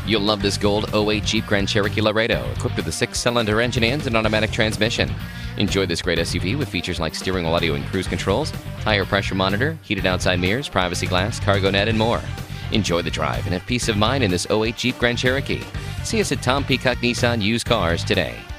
You'll love this gold '08 Jeep Grand Cherokee Laredo, equipped with a 6-cylinder engine and an automatic transmission. Enjoy this great SUV with features like steering wheel audio and cruise controls, tire pressure monitor, heated outside mirrors, privacy glass, cargo net, and more. Enjoy the drive and have peace of mind in this '08 Jeep Grand Cherokee. See us at Tom Peacock Nissan Used Cars today.